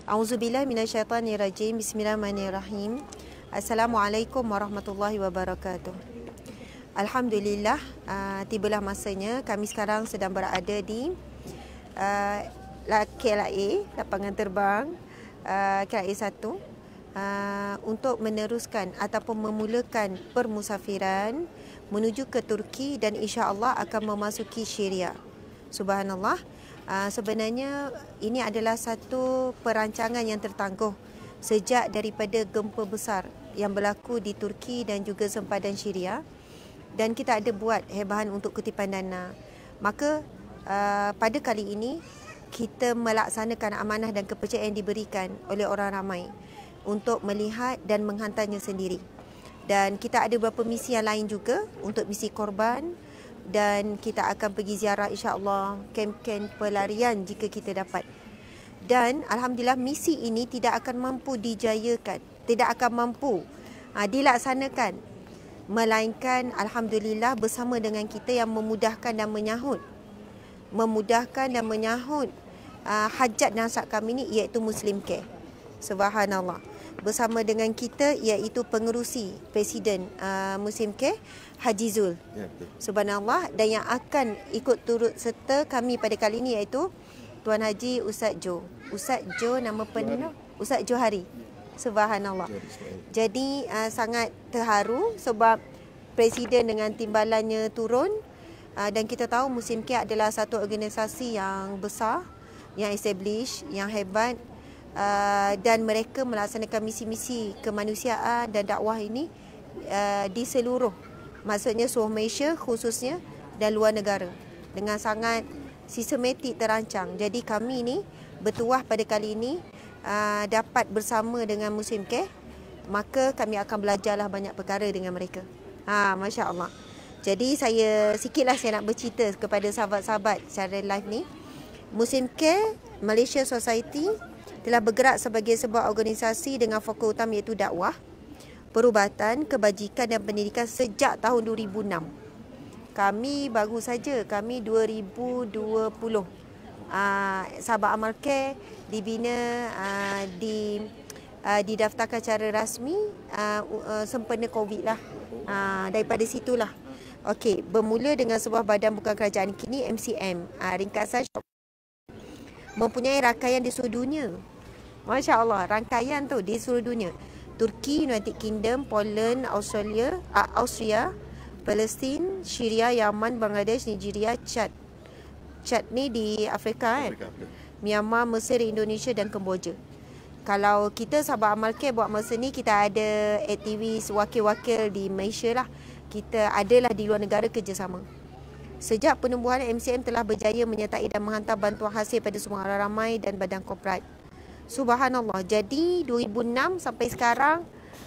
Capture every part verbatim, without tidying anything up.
Auzubillahi minasyaitanirrajim. Bismillahirrahmanirrahim. Assalamualaikum warahmatullahi wabarakatuh. Alhamdulillah, uh, tibalah masanya kami sekarang sedang berada di uh, K L A, lapangan terbang uh, K L A satu, uh, untuk meneruskan ataupun memulakan permusafiran menuju ke Turki dan insya-Allah akan memasuki Syria. Subhanallah. Uh, sebenarnya ini adalah satu perancangan yang tertangguh sejak daripada gempa besar yang berlaku di Turki dan juga sempadan Syria, dan kita ada buat hebahan untuk kutipan dana. Maka uh, pada kali ini kita melaksanakan amanah dan kepercayaan yang diberikan oleh orang ramai untuk melihat dan menghantarnya sendiri. Dan kita ada beberapa misi yang lain juga untuk misi korban, dan kita akan pergi ziarah insya-Allah kem-kem pelarian jika kita dapat. Dan alhamdulillah misi ini tidak akan mampu dijayakan, tidak akan mampu uh, dilaksanakan, melainkan alhamdulillah bersama dengan kita yang memudahkan dan menyahut memudahkan dan menyahut uh, hajat nasab kami ni, iaitu Muslim Care. Subhanallah. Bersama dengan kita iaitu pengerusi Presiden uh, Muslim Care Haji Zul. Ya, betul. Subhanallah. Dan yang akan ikut turut serta kami pada kali ini iaitu Tuan Haji Ustaz Jo. Ustaz Jo nama penuh Ustaz Johari. Subhanallah. Jadi uh, sangat terharu sebab Presiden dengan timbalannya turun, uh, dan kita tahu Muslim Care adalah satu organisasi yang besar, yang established, yang hebat. Uh, dan mereka melaksanakan misi-misi kemanusiaan dan dakwah ini uh, di seluruh, maksudnya seluruh Malaysia khususnya dan luar negara dengan sangat sistematik terancang. Jadi kami ni bertuah pada kali ini uh, dapat bersama dengan Muslim Care, maka kami akan belajarlah banyak perkara dengan mereka. Ha, Masya Allah. Jadi saya sikitlah saya nak bercerita kepada sahabat-sahabat secara live ni. Muslim Care Malaysia Society telah bergerak sebagai sebuah organisasi dengan fokus utama iaitu dakwah, perubatan, kebajikan dan pendidikan sejak tahun dua ribu enam. Kami baru saja, kami dua ribu dua puluh. Uh, Sabah Amal Care dibina, uh, di uh, didaftarkan secara rasmi uh, uh, sempena Covid lah. Uh, daripada situlah. Okey, bermula dengan sebuah badan bukan kerajaan, kini M C M, uh, ringkasan mempunyai rangkaian di seluruh dunia. Masya Allah, rangkaian tu di seluruh dunia. Turki, United Kingdom, Poland, Australia, uh, Austria, Palestin, Syria, Yaman, Bangladesh, Nigeria, Chad. Chad ni di Afrika kan? Afrika. Myanmar, Mesir, Indonesia dan Kemboja. Kalau kita Sabah Amal Care buat masa ni, kita ada aktivis wakil-wakil di Malaysia lah. Kita adalah di luar negara kerjasama. Sejak penubuhan, M C M telah berjaya menyertai dan menghantar bantuan hasil pada semua orang ramai dan badan korporat. Subhanallah. Jadi dua ribu enam sampai sekarang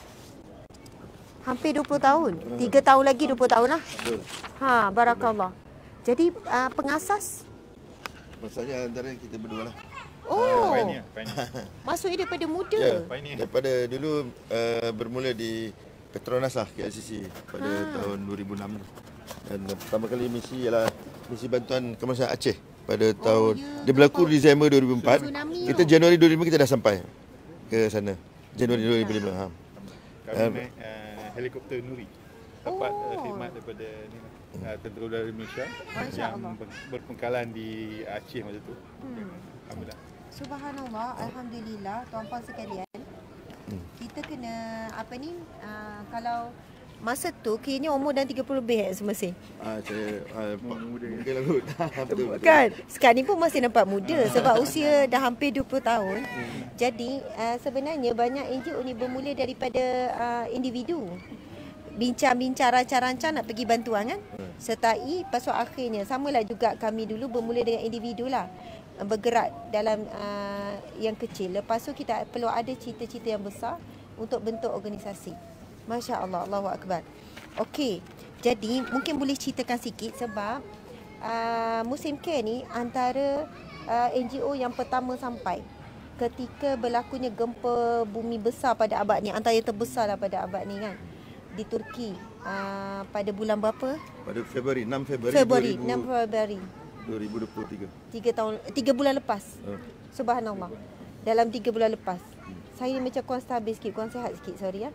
hampir dua puluh tahun. tiga tahun lagi dua puluh tahun lah. Ha, barakallah. Jadi uh, pengasas maksudnya antara kita berdua lah. Oh. Uh, pioneer, pioneer. Maksudnya daripada muda. Ya, daripada dulu uh, bermula di Petronas lah, K L C C pada ha. tahun dua ribu enam. Dan pertama kali misi ialah misi bantuan kemanusiaan Aceh pada oh, tahun ya. Dia berlaku oh. Disember dua ribu empat. Tsunami kita Januari dua ribu lima kita dah sampai ke sana. Januari dua ribu lima. Ha. Kami um, naik uh, helikopter Nuri. Dapat oh. uh, khidmat daripada ni, uh, Tentera Udara Malaysia yang ber, berpengkalan di Aceh masa tu. Hmm. Alhamdulillah. Subhanallah, alhamdulillah tuan-puan sekalian. Hmm. Kita kena apa ni uh, kalau masa tu kini umur dah tiga puluh lebih eh semasa. Ah saya uh, muda lah kot. Kan sekarang ni pun masih nampak muda sebab usia dah hampir dua puluh tahun. Jadi uh, sebenarnya banyak N G O ni bermula daripada uh, individu. Bincang-bincang rancang-rancang nak pergi bantuan kan. Sertai pasal akhirnya samalah juga kami dulu bermula dengan individu lah. Bergerak dalam uh, yang kecil. Lepas tu kita perlu ada cita-cita yang besar untuk bentuk organisasi. Masya Allah, Allahu Akbar. Okey, jadi mungkin boleh ceritakan sikit sebab uh, Muslim Care ni antara uh, N G O yang pertama sampai ketika berlakunya gempa bumi besar pada abad ni, antara yang terbesar lah pada abad ni kan, di Turki uh, pada bulan berapa? Pada Februari, enam Februari, Februari enam Februari dua ribu dua puluh tiga. Tiga tahun, tiga bulan lepas. Uh. Subhanallah. dalam tiga bulan lepas. Saya macam kurang stabil sikit, kurang sihat sikit, sorry ya.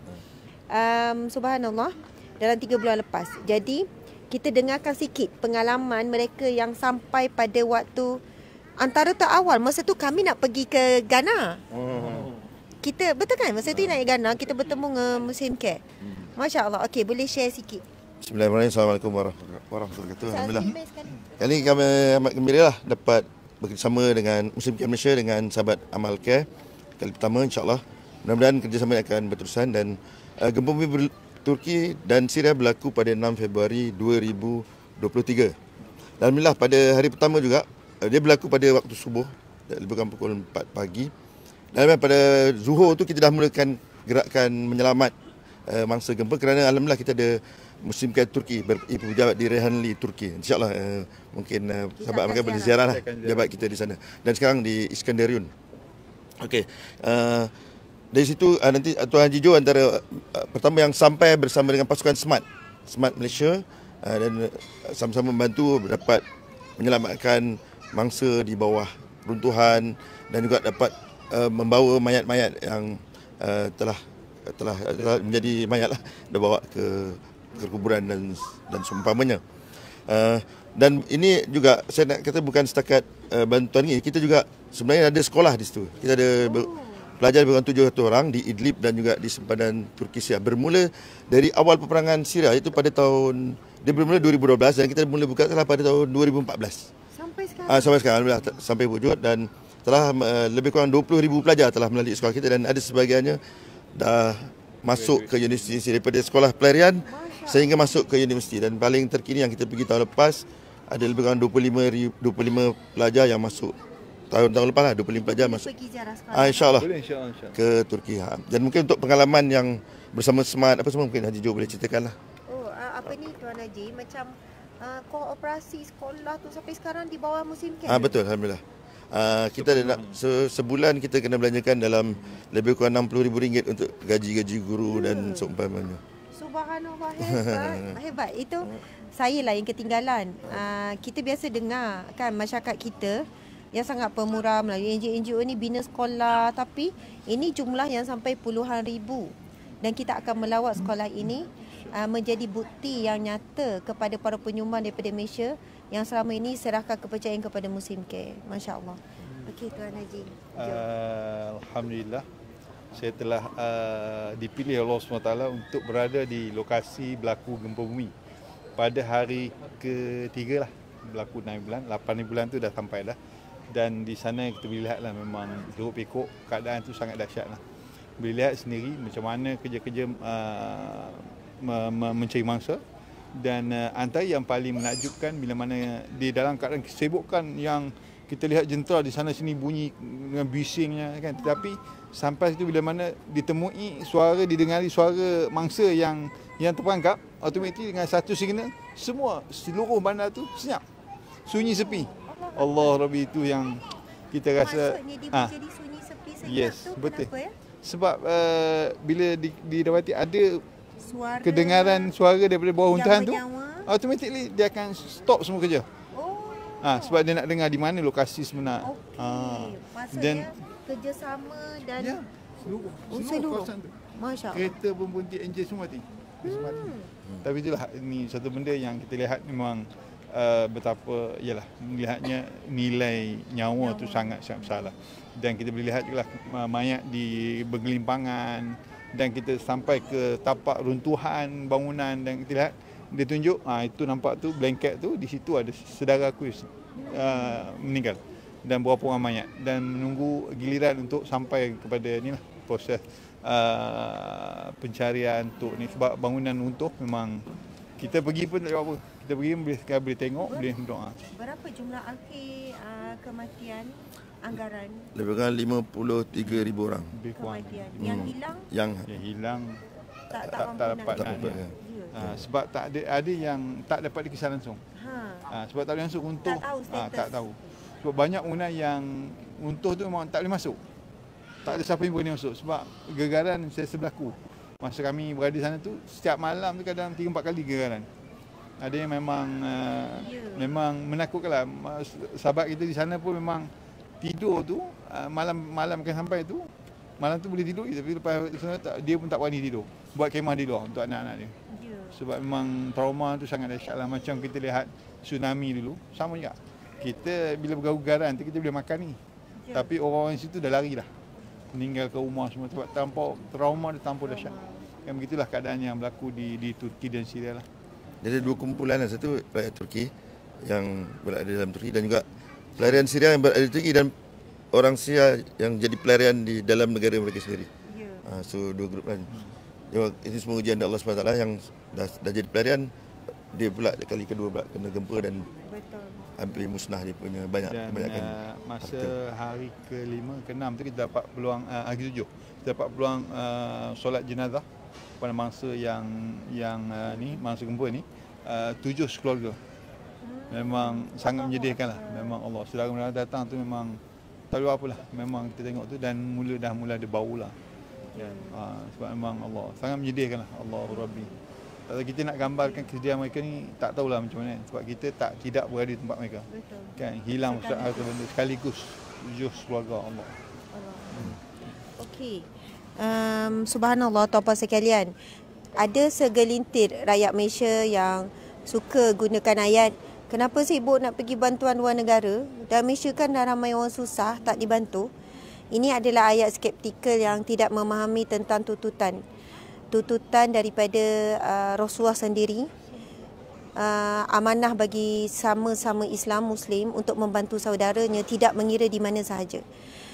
Um, subhanallah, dalam tiga bulan lepas. Jadi kita dengarkan sikit pengalaman mereka yang sampai pada waktu antara tu awal. Masa tu kami nak pergi ke Ghana. Oh. Kita, betul kan? Masa tu nak ke Ghana, kita bertemu dengan Muslim Care. Masya Allah. Okey, boleh share sikit. Bismillahirrahmanirrahim. Assalamualaikum warahmatullahi wabarakatuh. Alhamdulillah. Kali ini kami amat gembira lah dapat bekerjasama dengan Muslim Care Malaysia dengan sahabat Amal Care. Kali pertama insyaAllah. Mudah-mudahan kerjasama akan berterusan dan uh, gempa bumi Turki dan Syria berlaku pada enam Februari dua ribu dua puluh tiga. Alhamdulillah pada hari pertama juga uh, dia berlaku pada waktu subuh, lebih kurang pukul empat pagi. Dan pada zuhur tu kita dah mulakan gerakan menyelamat uh, mangsa gempa kerana alhamdulillah kita ada Muslim Care Turki berpejabat di Rehanli, Turki. InsyaAllah uh, mungkin uh, sahabat mereka boleh ziarah lah pejabat kita di sana. Dan sekarang di Iskandariun. Okey. Uh, dari situ uh, nanti Tuan Haji Jo antara uh, pertama yang sampai bersama dengan pasukan SMART, SMART Malaysia uh, dan uh, sama-sama membantu dapat menyelamatkan mangsa di bawah runtuhan dan juga dapat uh, membawa mayat-mayat yang uh, telah telah telah menjadi mayat lah, dibawa ke ke kuburan dan dan seumpamanya. Uh, dan ini juga saya nak kata bukan setakat uh, bantuan ini, kita juga sebenarnya ada sekolah di situ. Kita ada oh. pelajar lebih kurang tujuh ratus orang di Idlib dan juga di sempadan Turki Syria. Bermula dari awal peperangan Syria itu pada tahun, dia bermula dua ribu dua belas dan kita mula buka telah pada tahun dua ribu empat belas. Sampai sekarang? Uh, sampai sekarang, alhamdulillah sampai wujud dan telah uh, lebih kurang dua puluh ribu pelajar telah melalui sekolah kita dan ada sebahagiannya dah masuk ke universiti daripada sekolah pelarian sehingga masuk ke universiti. Dan paling terkini yang kita pergi tahun lepas ada lebih kurang dua puluh lima, dua puluh lima pelajar yang masuk tahun-tahun lepas lah, dua puluh lima pelajar boleh masuk. Pergi ziarah sekolah. Ah, InsyaAllah Boleh, insyaAllah, insyaAllah. ke Turki. Ha. Dan mungkin untuk pengalaman yang bersama SMART apa semua mungkin Haji Jo boleh ceritakan lah. Oh, uh, apa ni Tuan Haji, macam uh, kooperasi sekolah tu sampai sekarang di bawah Muslim Care? Ah, betul, alhamdulillah. Uh, kita ada nak se, sebulan kita kena belanjakan dalam lebih kurang enam puluh ribu ringgit untuk gaji-gaji guru hmm. dan seumpamanya. Subhanallah, hebat. Hebat. Itu saya lah yang ketinggalan. Uh, kita biasa dengar kan masyarakat kita yang sangat pemurah melalui N G O N G O ni bina sekolah, tapi ini jumlah yang sampai puluhan ribu. Dan kita akan melawat sekolah ini uh, menjadi bukti yang nyata kepada para penyumbang daripada Malaysia yang selama ini serahkan kepercayaan kepada Muslim Care. Masya Allah. Okey Tuan Haji. Uh, Alhamdulillah. Saya telah uh, dipilih Allah subhanahu wa taala untuk berada di lokasi berlaku gempa bumi pada hari ketiga lah, berlaku enam bulan, lapan bulan tu dah sampai dah. Dan di sana kita boleh lihat lah memang teruk pikuk, keadaan tu sangat dahsyat lah. Boleh lihat sendiri macam mana kerja-kerja uh, me- me- mencari mangsa. Dan uh, antara yang paling menakjubkan bila mana di dalam keadaan kesibukan yang kita lihat jentera di sana sini bunyi dengan bisingnya kan, tetapi sampai situ bila mana ditemui suara, didengari suara mangsa yang yang terperangkap, automatik dengan satu signal semua seluruh bandar tu senyap, sunyi sepi. Allah Rabbi, itu yang kita rasa maksudnya dia ah, jadi sunyi sepi senyap yes, tu betul. kenapa ya? Sebab uh, bila didapati ada Suara kedengaran suara daripada bawah runtuhan tu, menyawa. automatically dia akan stop semua kerja. Oh. Ah, sebab dia nak dengar di mana lokasi sebenar. Okey. Ah, Maksudnya dan kerjasama dan ya, seluruh, oh, seluruh seluruh. kawasan tu. Masya Allah. Kereta pun berhenti, enjin semua mati. Hmm. Tapi itulah, ini satu benda yang kita lihat memang uh, betapa, ialah melihatnya nilai nyawa, nyawa. tu sangat-sangat besar lah. Dan kita boleh lihat juga uh, mayat di bergelimpangan dan kita sampai ke tapak runtuhan bangunan dan kita lihat dia tunjuk, ah itu nampak tu blanket tu, di situ ada saudara aku uh, meninggal dan berapa orang mayat, dan menunggu giliran untuk sampai kepada ni lah proses uh, pencarian untuk ni, sebab bangunan runtuh memang kita pergi pun tak apa, kita pergi boleh boleh tengok, Ber- boleh berdoa. Berapa jumlah akhir uh, kematian anggaran? Lebih kurang lima puluh tiga ribu orang. Lebih kurang. Kematian. Yang Hmm. hilang? Yang Yang hilang Tak, tak, tak, mampu tak nak dapat hilang. nak dapat, ni. ya. Ya. Ha, sebab tak ada, ada yang tak dapat dikisah langsung. Ha. Ha, sebab tak boleh masuk runtuh. Tak tahu Ha, status. tak tahu. Sebab banyak bangunan yang runtuh tu memang tak boleh masuk. Tak ada siapa yang boleh masuk sebab gegaran saya sebelahku. Masa kami berada di sana tu, setiap malam tu kadang tiga empat kali gegaran. Ada yang memang uh, Ya. memang menakutkanlah. Sahabat kita di sana pun memang tidur tu uh, malam malam akan sampai tu, malam tu boleh tidur, tapi lepas tak, dia pun tak berani tidur. Buat kemah di luar untuk anak-anak dia. Yeah. Sebab memang trauma tu sangat dahsyat lah. Macam kita lihat tsunami dulu, sama juga. Kita bila bergaul-garan tu kita boleh makan ni. Yeah. Tapi orang-orang situ dah lari dah. Meninggal ke rumah semua sebab terlampau trauma dia terlampau dahsyat. Kan begitulah keadaan yang berlaku di di Turki dan Syria lah. Jadi dua kumpulan lah. Satu rakyat Turki yang berada dalam Turki dan juga pelarian Syria yang berada di Turki dan orang Syria yang jadi pelarian di dalam negara mereka sendiri. Yeah. Ha, so dua grup kan. Hmm. Ini semua ujian dari Allah subhanahu wa taala yang dah, dah jadi pelarian, dia pula kali kedua pula kena gempa dan betul, hampir musnah dia punya banyak dan, kebanyakan. Uh, masa harta. Hari kelima, keenam tu kita dapat peluang uh, hari tujuh. Kita dapat peluang uh, solat jenazah pada mangsa yang yang uh, ni mangsa gempa ni uh, tujuh sekeluarga. Memang hmm. sangat menyedihkan lah. Memang Allah saudara mereka datang tu memang tak tahu apalah. Memang kita tengok tu dan mula dah mula ada bau lah. Ya, ha, sebab memang Allah sangat menyedihkan lah. Allahu Rabbi. Kalau kita nak gambarkan kesedihan mereka ni tak tahulah macam mana. Sebab kita tak tidak berada di tempat mereka. Betul. Kan hilang harta benda sekaligus tujuh keluarga Allah. Allah. Hmm. Okey. Um, subhanallah tuan-puan sekalian. Ada segelintir rakyat Malaysia yang suka gunakan ayat, kenapa sibuk nak pergi bantuan luar negara? Dan Malaysia kan dah ramai orang susah tak dibantu. Ini adalah ayat skeptikal yang tidak memahami tentang tuntutan. Tuntutan daripada uh, Rasulullah sendiri. Uh, amanah bagi sama-sama Islam Muslim untuk membantu saudaranya tidak mengira di mana sahaja.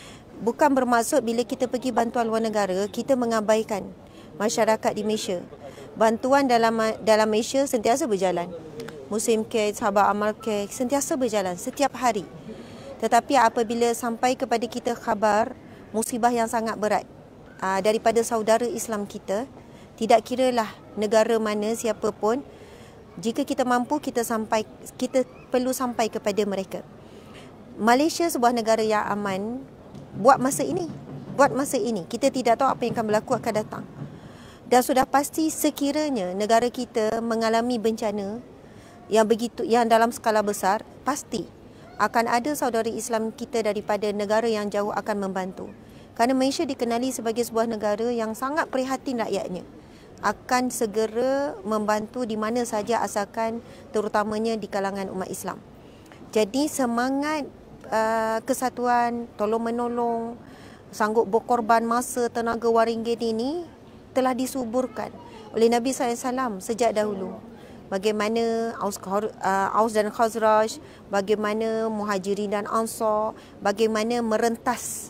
Bukan bermaksud bila kita pergi bantuan luar negara, kita mengabaikan masyarakat di Malaysia. Bantuan dalam dalam Malaysia sentiasa berjalan. Muslim Care, Sahabat Amal Care sentiasa berjalan setiap hari. Tetapi apabila sampai kepada kita khabar musibah yang sangat berat aa, daripada saudara Islam kita, tidak kiralah negara mana siapa pun, jika kita mampu kita sampai kita perlu sampai kepada mereka. Malaysia sebuah negara yang aman buat masa ini. Buat masa ini kita tidak tahu apa yang akan berlaku akan datang. Dan sudah pasti sekiranya negara kita mengalami bencana yang begitu yang dalam skala besar, pasti akan ada saudara Islam kita daripada negara yang jauh akan membantu. Kerana Malaysia dikenali sebagai sebuah negara yang sangat prihatin rakyatnya. Akan segera membantu di mana saja asalkan terutamanya di kalangan umat Islam. Jadi semangat uh, kesatuan, tolong-menolong, sanggup berkorban masa, tenaga, wang ringgit ini telah disuburkan oleh Nabi sallallahu alaihi wasallam sejak dahulu. Bagaimana Aus, uh, Aus dan Khazraj, bagaimana Muhajirin dan Ansar, bagaimana merentas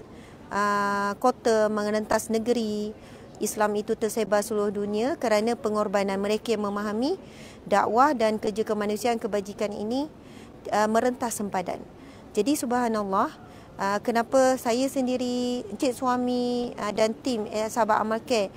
uh, kota, merentas negeri. Islam itu tersebar seluruh dunia kerana pengorbanan mereka yang memahami dakwah dan kerja kemanusiaan kebajikan ini uh, merentas sempadan. Jadi subhanallah, uh, kenapa saya sendiri, Encik Suami uh, dan tim eh, Sahabat Amal Care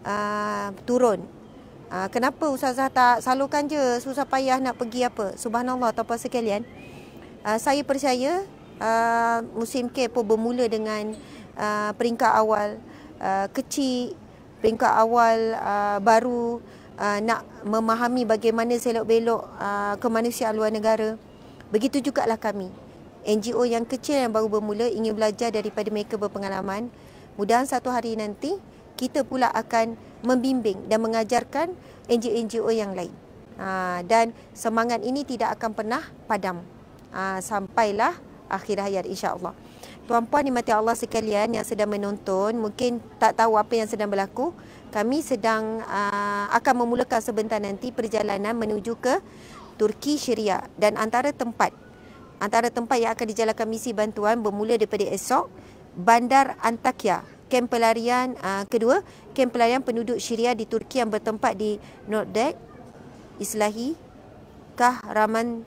uh, turun. Uh, kenapa Ustazah tak salurkan je, susah payah nak pergi apa? Subhanallah tuan-puan sekalian, uh, saya percaya uh, Muslim Care pun bermula dengan uh, peringkat awal uh, kecil, peringkat awal uh, baru uh, nak memahami bagaimana selok-belok uh, kemanusiaan luar negara. Begitu jugalah kami, N G O yang kecil yang baru bermula ingin belajar daripada mereka berpengalaman. Mudahan satu hari nanti kita pula akan membimbing dan mengajarkan N G O-N G O yang lain. Ha, dan semangat ini tidak akan pernah padam ha, sampailah akhir hayat insya-Allah. Tuan-puan dimati Allah sekalian yang sedang menonton, mungkin tak tahu apa yang sedang berlaku. Kami sedang uh, akan memulakan sebentar nanti perjalanan menuju ke Turki Syria, dan antara tempat antara tempat yang akan dijalankan misi bantuan bermula daripada esok, Bandar Antakya. Kem pelarian uh, kedua, kem pelarian penduduk Syria di Turki yang bertempat di Nordek, Islahi, Kahraman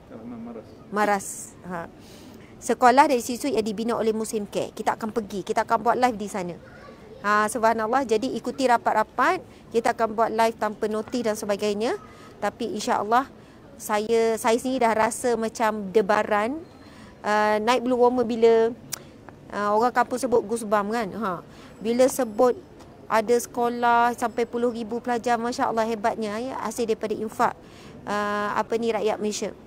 Maras. Ha. Sekolah dari siswa yang dibina oleh Muslim Care. Kita akan pergi, kita akan buat live di sana. Ha, subhanallah, jadi ikuti rapat-rapat. Kita akan buat live tanpa notis dan sebagainya. Tapi insya-Allah saya saya sendiri dah rasa macam debaran. Uh, naik blue warmer bila uh, orang kampung sebut goosebump kan. Ha. Bila sebut ada sekolah sampai puluh ribu pelajar, masya-Allah hebatnya ya, hasil daripada infak uh, apa ni rakyat Malaysia.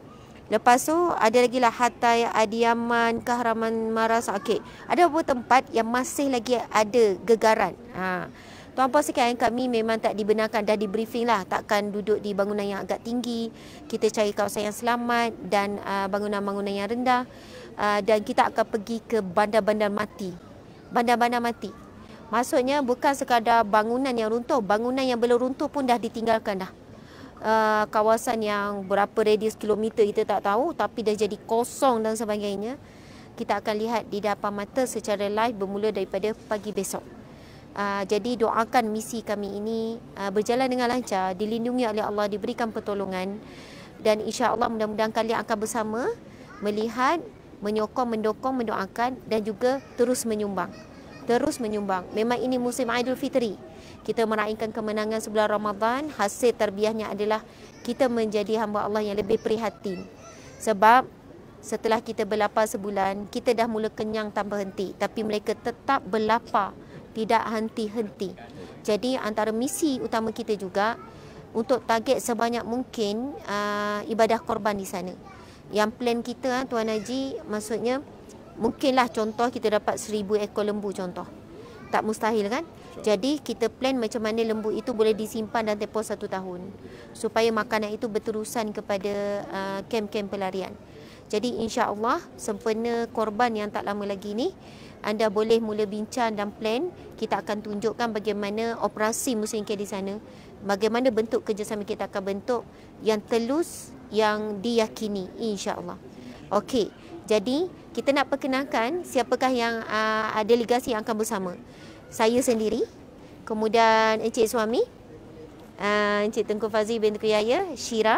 Lepas tu ada lagi lah Hatay, Adiyaman, Kahraman Maras. Okey, ada beberapa tempat yang masih lagi ada gegaran. Ha. Tuan-puan sekalian, kami memang tak dibenarkan, dah di briefing lah, takkan duduk di bangunan yang agak tinggi. Kita cari kawasan yang selamat dan uh, bangunan-bangunan yang rendah. Uh, dan kita akan pergi ke bandar-bandar mati. Bandar-bandar mati. Maksudnya bukan sekadar bangunan yang runtuh, bangunan yang belum runtuh pun dah ditinggalkan dah. Uh, kawasan yang berapa radius kilometer kita tak tahu, tapi dah jadi kosong dan sebagainya. Kita akan lihat di depan mata secara live bermula daripada pagi besok. Uh, jadi doakan misi kami ini uh, berjalan dengan lancar, dilindungi oleh Allah, diberikan pertolongan, dan insya-Allah mudah-mudahan kalian akan bersama melihat, menyokong, mendukung, mendoakan dan juga terus menyumbang. Terus menyumbang. Memang ini musim Aidilfitri. Kita meraihkan kemenangan sebulan Ramadan. Hasil tarbiyahnya adalah kita menjadi hamba Allah yang lebih prihatin. Sebab setelah kita berlapar sebulan, kita dah mula kenyang tanpa henti. Tapi mereka tetap berlapar, tidak henti-henti. Jadi antara misi utama kita juga untuk target sebanyak mungkin uh, ibadah korban di sana. Yang plan kita, Tuan Haji, maksudnya mungkinlah contoh kita dapat seribu ekor lembu contoh. Tak mustahil kan? Jadi kita plan macam mana lembu itu boleh disimpan dan tempoh satu tahun. Supaya makanan itu berterusan kepada uh, kem-kem pelarian. Jadi insya-Allah sempena korban yang tak lama lagi ni, anda boleh mula bincang dan plan. Kita akan tunjukkan bagaimana operasi musim care di sana. Bagaimana bentuk kerjasama kita akan bentuk yang telus, yang diyakini insya-Allah. Okey, jadi kita nak perkenalkan siapakah yang uh, delegasi yang akan bersama. Saya sendiri, kemudian Encik Suami, uh, Encik Tengku Fazli bin Kuyaya, Syira.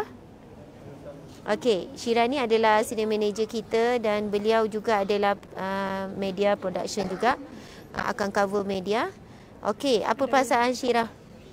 Okey, Syira ni adalah senior manager kita dan beliau juga adalah uh, media production juga, uh, akan cover media. Okey, apa perasaan Syira?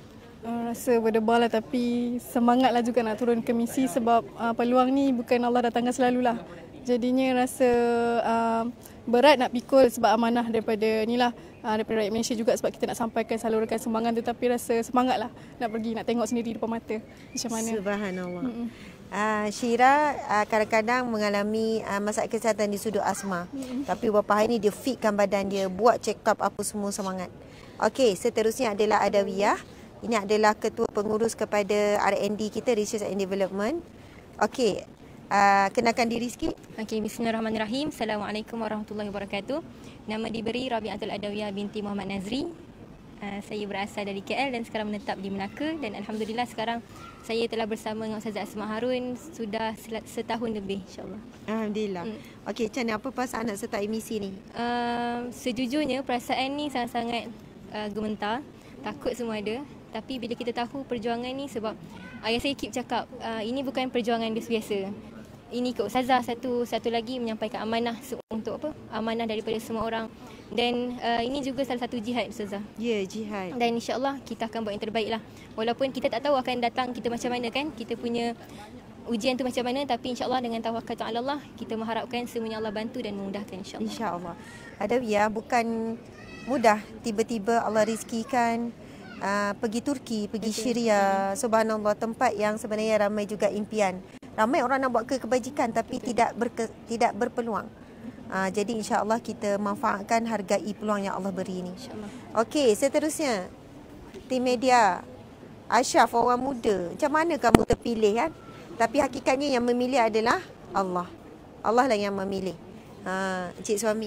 Uh, rasa berdebar lah, tapi semangatlah juga nak turun ke misi sebab uh, peluang ni bukan Allah datangkan selalulah. Jadinya rasa uh, berat nak pikul sebab amanah daripada ni lah, uh, daripada rakyat Malaysia juga, sebab kita nak sampaikan, salurkan sumbangan tu, tapi rasa semangat lah nak pergi, nak tengok sendiri depan mata macam mana. Subhanallah. Uh, Syira uh, kadang-kadang mengalami uh, masalah kesihatan di sudut asma. Mm-hmm. Tapi beberapa hari ni dia fitkan badan dia, buat check up apa semua, semangat. Okey, seterusnya adalah Adawiyah. Ini adalah ketua pengurus kepada R and D kita, Research and Development. Okey, uh, kenalkan diri sikit. Okey, bismillahirrahmanirrahim. Assalamualaikum warahmatullahi wabarakatuh. Nama diberi Rabi'atul Adawiyah binti Muhammad Nazri. Uh, saya berasal dari K L dan sekarang menetap di Melaka, dan alhamdulillah sekarang saya telah bersama dengan Ustazah Asma Harun sudah setahun lebih, insya-Allah. Alhamdulillah. Hmm. Okey, macam mana, apa perasaan nak sertai misi ni? Uh, sejujurnya perasaan ni sangat-sangat uh, gementar, takut semua ada. Tapi bila kita tahu perjuangan ni, sebab ayah saya keep cakap, uh, ini bukan perjuangan biasa-biasa. Ini ke Ustazah satu satu lagi menyampaikan amanah untuk apa? Amanah daripada semua orang. Dan uh, ini juga salah satu jihad, Ustazah. Ya, yeah, jihad. Dan insya-Allah kita akan buat yang terbaik lah. Walaupun kita tak tahu akan datang kita macam mana kan, kita punya ujian tu macam mana, tapi insya-Allah dengan tawakal ala Allah, kita mengharapkan semuanya Allah bantu dan memudahkan, insya-Allah. Insya-Allah. Adawiyah bukan mudah tiba-tiba Allah rizkikan Uh, pergi Turki, pergi Syria. Subhanallah, tempat yang sebenarnya ramai juga impian. Ramai orang nak buat kebajikan tapi Betul. tidak berke, tidak berpeluang. Uh, jadi insya-Allah kita manfaatkan, hargai peluang yang Allah beri ini. Insya-Allah. Okey, seterusnya tim media. Ashraf, orang muda. Macam mana kamu terpilih kan? Tapi hakikatnya yang memilih adalah Allah. Allah lah yang memilih. Uh, Encik Suami.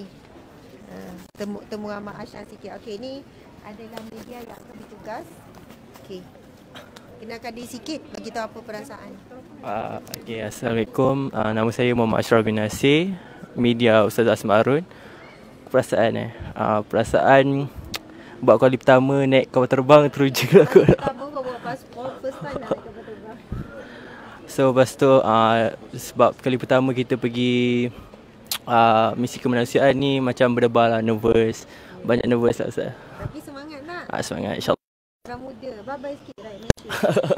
Uh, temu temu ramai Ashraf sikit. Okey, ni adalah media yang akan bertugas. Okey. Kenalkan diri sikit, bagi tahu apa perasaan. Uh, okay, Assalamualaikum. Uh, nama saya Muhammad Ashraf bin Nasir, media Ustazah Asma Harun. Perasaan eh. Uh, perasaan buat kali pertama naik kapal terbang teruja aku. Pertama kau buat pasport, first time nak naik kapal terbang. So lepas tu uh, sebab kali pertama kita pergi uh, misi kemanusiaan ni, macam berdebar lah, nervous. Banyak nervous lah Ustaz. Tapi semangat nak. Ah, semangat, insyaAllah. Orang muda, bye-bye sikit right Malaysia.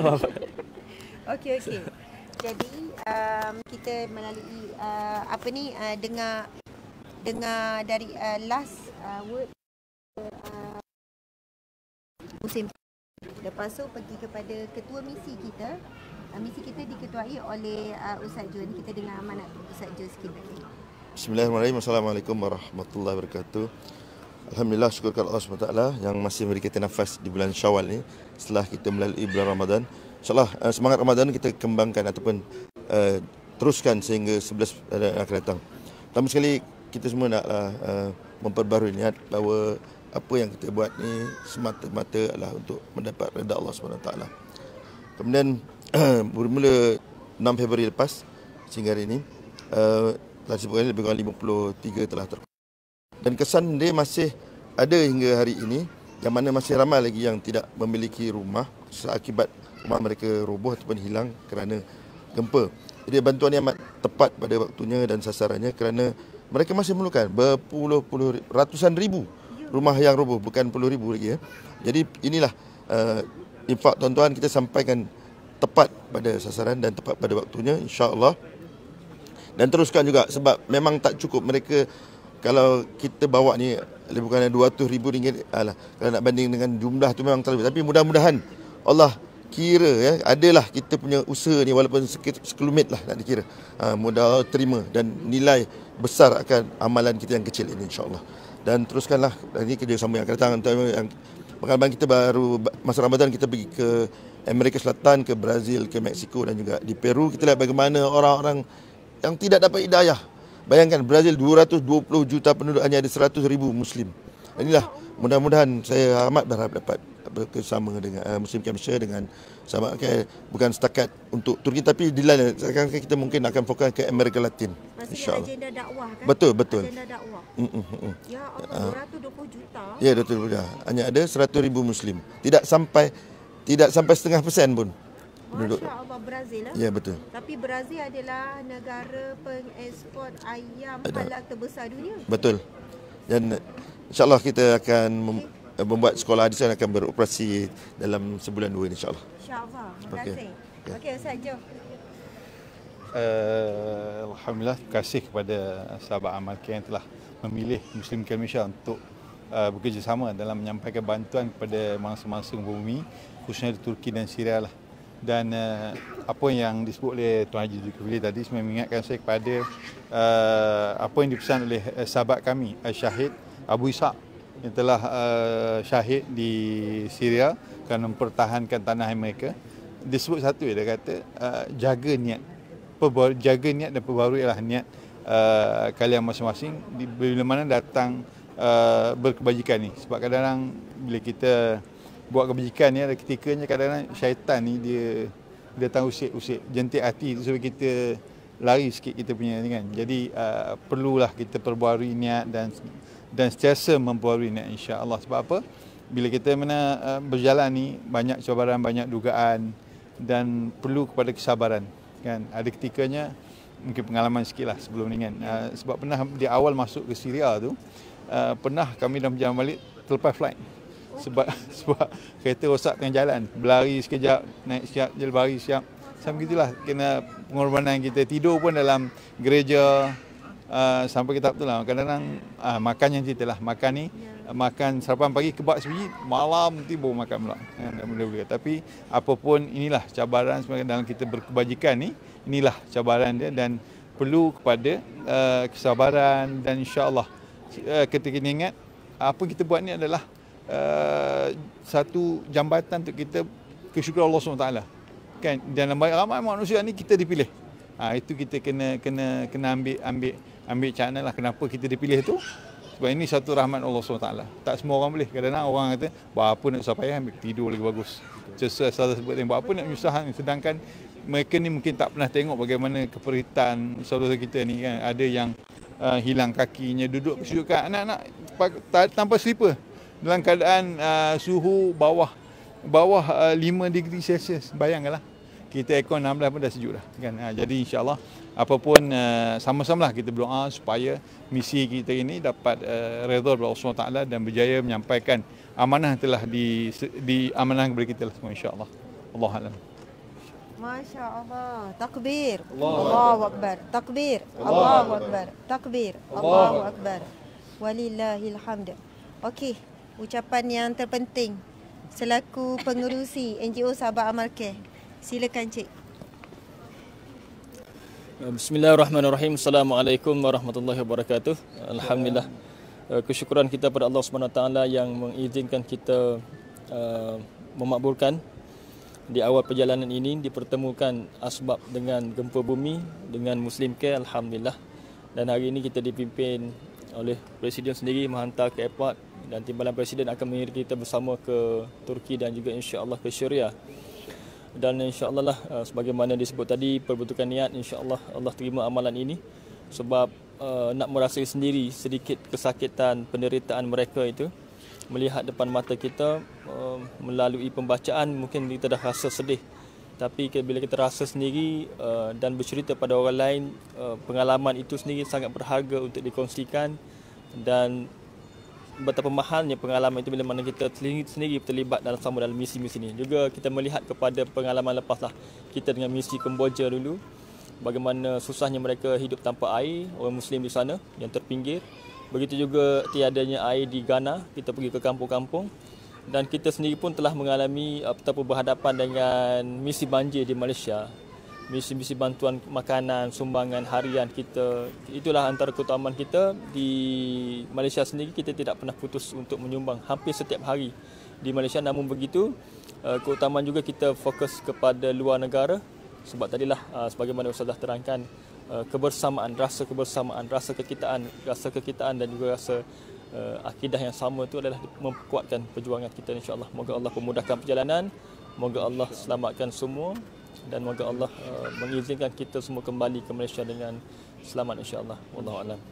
Okey, okey. Jadi um, kita melalui uh, apa ni, uh, dengar dengar dari uh, last uh, word uh, musim. Lepas tu pergi kepada ketua misi kita, Uh, misi kita diketuai oleh uh, Ustaz Jo. Ni kita dengar amanat Ustaz Jo sikit. Bismillahirrahmanirrahim. Assalamualaikum warahmatullahi wabarakatuh. Alhamdulillah, syukurkan Allah subhanahu wa taala yang masih memberi kita nafas di bulan Syawal ni setelah kita melalui bulan Ramadan. InsyaAllah uh, semangat Ramadan kita kembangkan ataupun uh, teruskan sehingga sebelas uh, akan datang. Pertama sekali kita semua naklah uh, memperbarui niat bahawa apa yang kita buat ni semata-mata adalah untuk mendapat redha Allah subhanahu wa taala. Kemudian bermula enam Februari lepas sehingga hari ini uh, telah disebutkan lebih kurang lima puluh tiga telah terkutuk. Dan kesan dia masih ada hingga hari ini, yang mana masih ramai lagi yang tidak memiliki rumah seakibat rumah mereka roboh ataupun hilang kerana gempa. Jadi bantuan yang amat tepat pada waktunya dan sasarannya kerana mereka masih memerlukan berpuluh-puluh ratusan ribu rumah yang roboh, bukan puluh ribu lagi ya. Jadi inilah uh, infak tuan-tuan kita sampaikan tepat pada sasaran dan tepat pada waktunya, insya-Allah. Dan teruskan juga sebab memang tak cukup mereka kalau kita bawa ni lebih kurang dua ratus ribu ringgit, alah, kalau nak banding dengan jumlah tu memang terlalu. Tapi mudah-mudahan Allah kira ya, adalah kita punya usaha ni walaupun sekelumit lah nak dikira. Ha, mudah Allah terima dan nilai besar akan amalan kita yang kecil ini, insya-Allah. Dan teruskanlah ini kerjasama yang akan datang. Yang pengalaman kita baru masa Ramadan kita pergi ke Amerika Selatan, ke Brazil, ke Mexico dan juga di Peru. Kita lihat bagaimana orang-orang yang tidak dapat hidayah. Bayangkan Brazil dua ratus dua puluh juta penduduk, hanya ada seratus ribu Muslim. Inilah mudah-mudahan saya amat berharap dapat bekerjasama dengan uh, Muslim Camp dengan sama okay, bukan setakat untuk Turki tapi di lain sekarang kita mungkin akan fokus ke Amerika Latin, insya-Allah. Agenda dakwah kan? Betul, betul. Agenda dakwah. Mm, mm, mm. Ya Allah, dua ratus dua puluh juta. Ya, dua ratus dua puluh juta. Hanya ada seratus ribu Muslim. Tidak sampai tidak sampai setengah persen pun. Masya Allah, Brazil lah. Ya, betul. Tapi Brazil adalah negara pengekspor ayam halal terbesar dunia. Betul. Dan insya-Allah kita akan mem- membuat sekolah hadis yang akan beroperasi dalam sebulan dua ini, insya-Allah. Insya-Allah. Terima kasih. Okey, okay, Ustaz Jo. Uh, Alhamdulillah, terima kasih kepada sahabat Amal Care yang telah memilih Muslim Camp Malaysia untuk uh, bekerjasama dalam menyampaikan bantuan kepada mangsa-mangsa gempa bumi, khususnya di Turki dan Syria lah. Dan uh, apa yang disebut oleh Tuan Haji Zulkifli tadi sebenarnya mengingatkan saya kepada uh, apa yang dipesan oleh uh, sahabat kami, uh, Syahid Abu Ishaq yang telah uh, syahid di Syria kerana mempertahankan tanah mereka. Dia sebut satu, dia kata uh, jaga niat, perbaru, jaga niat dan perbaruilah niat uh, kalian masing-masing di, bila mana datang uh, berkebajikan ni. Sebab kadang-kadang bila kita buat kebajikan ni ada ketikanya kadang-kadang syaitan ni dia dia datang usik-usik jentik hati tu supaya kita lari sikit kita punya ni kan. Jadi uh, perlulah kita perbaharui niat dan dan sentiasa memperbarui niat, insya-Allah. Sebab apa? Bila kita mana uh, berjalan ni banyak cabaran, banyak dugaan dan perlu kepada kesabaran kan. Ada ketikanya mungkin pengalaman sikitlah sebelum ni kan. Uh, sebab pernah di awal masuk ke Syria tu uh, pernah kami dalam perjalanan balik terlepas flight. Sebab sebab kereta rosak tengah jalan, berlari sekejap, naik siap, je berlari siap. Sampai gitulah kena pengorbanan kita. Tidur pun dalam gereja uh, sampai ke tahap tu lah. Kadang-kadang uh, makan yang cerita lah. Makan ni, uh, makan sarapan pagi kebab sebiji, malam nanti baru makan pula. Ya, tapi apapun inilah cabaran sebenarnya dalam kita berkebajikan ni, inilah cabaran dia dan perlu kepada uh, kesabaran dan insya-Allah uh, kita kena ingat apa kita buat ni adalah Uh, satu jambatan untuk kita kesyukuran Allah subhanahu wa taala kan. Dan ramai manusia ni kita dipilih. Ha, itu kita kena kena kena ambil ambil ambil cara lah kenapa kita dipilih tu. Sebab ini satu rahmat Allah subhanahu wa taala. Tak semua orang boleh. Kadang-kadang orang kata buat apa nak susah payah, ambil tidur lagi bagus. Sesuai salah sebut buat apa nak menyusahkan, sedangkan mereka ni mungkin tak pernah tengok bagaimana keperitan saudara kita ni kan. Ada yang uh, hilang kakinya, duduk kesudukan, anak-anak tanpa slipper dalam keadaan uh, suhu bawah bawah uh, lima degree Celsius. Bayangkanlah, kita aircon enam belas pun dah sejuk dah kan. Ha, jadi insya-Allah apapun uh, sama-samalah kita berdoa supaya misi kita ini dapat uh, redha dari Allah subhanahu wa taala dan berjaya menyampaikan amanah yang telah di di amanah kepada kita semua, insya-Allah. Allahu a'lam. Masya-Allah. Takbir. Allahu akbar. Takbir. Allahu akbar. Takbir. Allahu akbar. Walillahil hamd. Okey. Ucapan yang terpenting selaku pengerusi N G O Sahabat Amal Care. Silakan Cik. Bismillahirrahmanirrahim. Assalamualaikum warahmatullahi wabarakatuh. Alhamdulillah. Kesyukuran kita pada Allah Subhanahu Wa Taala yang mengizinkan kita uh, memakbulkan di awal perjalanan ini dipertemukan asbab dengan gempa bumi dengan Muslim Care, alhamdulillah. Dan hari ini kita dipimpin oleh Presiden sendiri menghantar ke airport dan timbalan Presiden akan mengirim kita bersama ke Turki dan juga insya-Allah ke Syria. Dan insya-Allah lah sebagaimana disebut tadi, perbutukan niat, insya-Allah Allah terima amalan ini sebab uh, nak merasai sendiri sedikit kesakitan penderitaan mereka itu melihat depan mata kita uh, melalui pembacaan mungkin kita dah rasa sedih, tapi bila kita rasa sendiri uh, dan bercerita pada orang lain, uh, pengalaman itu sendiri sangat berharga untuk dikongsikan. Dan betapa mahalnya pengalaman itu bila mana kita sendiri terlibat dalam sama dalam misi-misi ini. Juga kita melihat kepada pengalaman lepaslah kita dengan misi Kemboja dulu, bagaimana susahnya mereka hidup tanpa air, orang Muslim di sana yang terpinggir. Begitu juga tiadanya air di Ghana, kita pergi ke kampung-kampung. Dan kita sendiri pun telah mengalami ataupun berhadapan dengan misi banjir di Malaysia. Misi-misi bantuan makanan, sumbangan harian kita. Itulah antara keutamaan kita. Di Malaysia sendiri kita tidak pernah putus untuk menyumbang hampir setiap hari di Malaysia. Namun begitu, keutamaan juga kita fokus kepada luar negara. Sebab tadilah sebagaimana Ustazah terangkan, kebersamaan, rasa kebersamaan, rasa kekitaan, rasa kekitaan dan juga rasa uh, akidah yang sama itu adalah memperkuatkan perjuangan kita, insya-Allah. Moga Allah memudahkan perjalanan, moga Allah selamatkan semua dan moga Allah uh, mengizinkan kita semua kembali ke Malaysia dengan selamat, insya-Allah. Wallahu a'lam.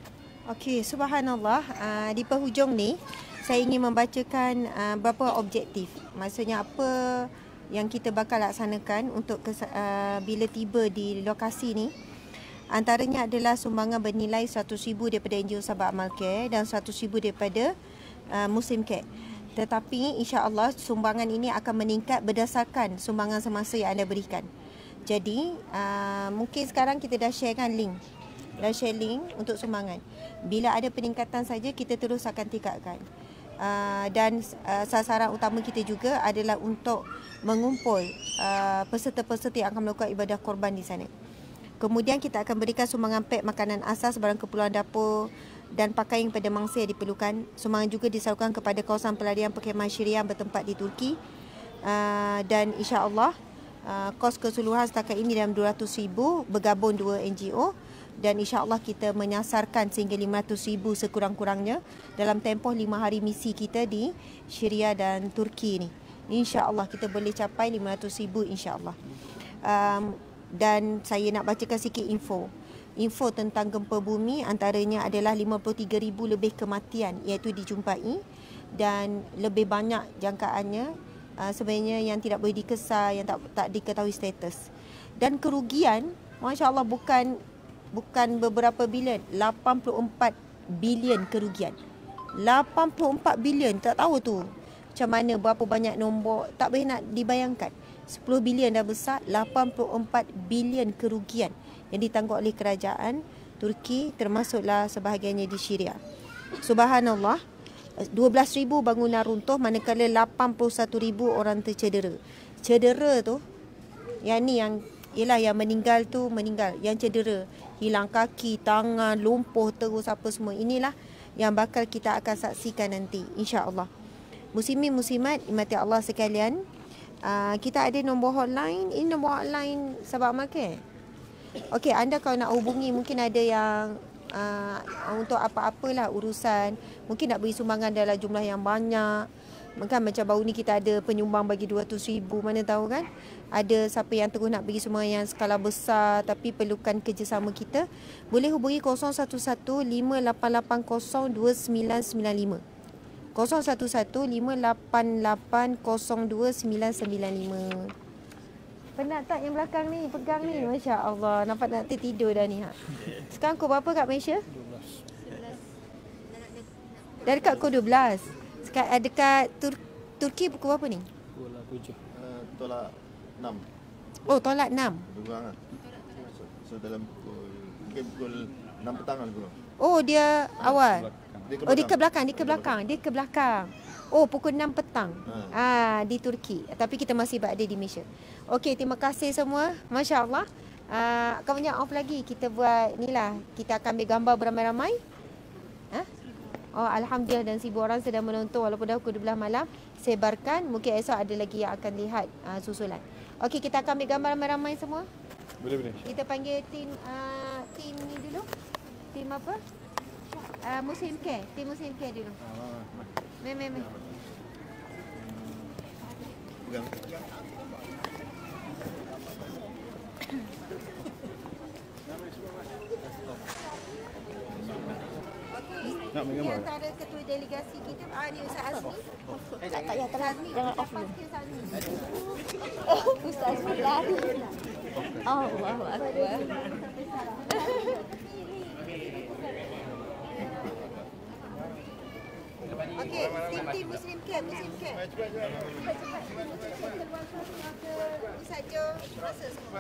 Okey, subhanallah, uh, di penghujung ni saya ingin membacakan uh, beberapa objektif. Maksudnya apa yang kita bakal laksanakan untuk kes, uh, bila tiba di lokasi ni. Antaranya adalah sumbangan bernilai seratus ribu daripada N G O Sahabat Amal Care dan seratus ribu daripada uh, Muslim Care. Tetapi insya-Allah sumbangan ini akan meningkat berdasarkan sumbangan semasa yang anda berikan. Jadi uh, mungkin sekarang kita dah sharekan link. Dah share link untuk sumbangan. Bila ada peningkatan saja kita terus akan tingkatkan. Uh, dan uh, sasaran utama kita juga adalah untuk mengumpul uh, peserta-peserta yang akan melakukan ibadah korban di sana. Kemudian kita akan berikan sumbangan pek makanan asas, barang keperluan dapur dan pakaian pada mangsa yang diperlukan. Sumbangan juga disalurkan kepada kawasan pelarian perkhemahan Syariah yang bertempat di Turki. Uh, dan insya-Allah uh, kos keseluruhan setakat ini dalam dua ratus ribu, bergabung dua N G O. Dan insya-Allah kita menyasarkan sehingga lima ratus ribu sekurang-kurangnya dalam tempoh lima hari misi kita di Syria dan Turki ni. Insya-Allah kita boleh capai lima ratus ribu, insya-Allah. Um, Dan saya nak bacakan sikit info. Info tentang gempa bumi antaranya adalah lima puluh tiga ribu lebih kematian iaitu dijumpai dan lebih banyak jangkaannya uh, sebenarnya yang tidak boleh dikesal, yang tak tak diketahui status. Dan kerugian, masya-Allah, bukan bukan beberapa bilion, lapan puluh empat bilion kerugian. lapan puluh empat bilion, tak tahu tu macam mana, berapa banyak nombor, tak boleh nak dibayangkan. sepuluh bilion dah besar, lapan puluh empat bilion kerugian yang ditanggung oleh kerajaan Turki, termasuklah sebahagiannya di Syria. Subhanallah, dua belas ribu bangunan runtuh manakala lapan puluh satu ribu orang tercedera. Cedera tu, yang ni yang ialah yang meninggal tu meninggal, yang cedera hilang kaki, tangan, lumpuh terus apa semua. Inilah yang bakal kita akan saksikan nanti, insya-Allah. Muslimin muslimat dimati Allah sekalian, Uh, kita ada nombor hotline. Ini nombor hotline Sahabat Amal Care. Okey, anda kalau nak hubungi, mungkin ada yang uh, untuk apa-apalah urusan, mungkin nak beri sumbangan dalam jumlah yang banyak. Mungkin macam baru ni kita ada penyumbang bagi dua ratus ribu, mana tahu kan. Ada siapa yang terus nak beri sumbangan yang skala besar tapi perlukan kerjasama kita, boleh hubungi kosong satu satu lima lapan lapan kosong dua sembilan sembilan lima. kosong satu satu lima lapan lapan kosong dua sembilan sembilan lima. Penat tak yang belakang ni? Pegang ni. Masya Allah. Nampak nak tertidur dah ni. Ha? Sekarang kau berapa kat Malaysia? dua belas. Dah dekat kau dua belas. Sekarang dekat Tur- Turki pukul berapa ni? Pukul tujuh. Uh, tolak enam. Oh, tolak enam. Lebih kurang lah. So, so dalam pukul, mungkin pukul enam petang lah. Oh, dia ha, awal. Dia Oh, dia ke belakang, dia ke belakang, dia ke belakang. Oh, pukul enam petang. Ha. Ah, di Turki. Tapi kita masih berada di Malaysia. Okey, terima kasih semua. Masya-Allah. Uh, kau punya off lagi. Kita buat ni lah. Kita akan ambil gambar beramai-ramai. Ha? Oh, Alhamdulillah, dan seribu orang sedang menonton walaupun dah pukul dua belas malam. Sebarkan. Mungkin esok ada lagi yang akan lihat uh, susulan. Okey, kita akan ambil gambar ramai-ramai semua. Boleh, boleh. Kita panggil tim uh, tim ni dulu. Tim apa? Uh, Muslim Care. Tim Muslim Care dulu. Mem, mem, mem. Pegang. Nak ambil Ini gambar? antara ketua delegasi kita. Ah, ni Ustaz Azmi. Tak payah terang, jangan off dulu. Ustaz Azmi. Ustaz Azmi lari. Oh, Allahu Akbar. Okey, tim-tim Muslim Care, Muslim Care. Cepat, cepat. Ustaz Jo, rasa semua.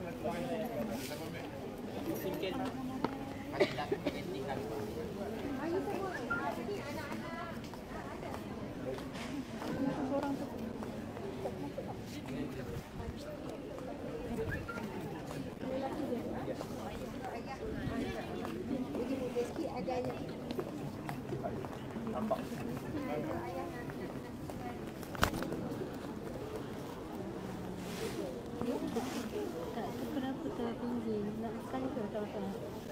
Muslim Care. Kenapa tak tinggi? Nak sekali ke tengah-tengah?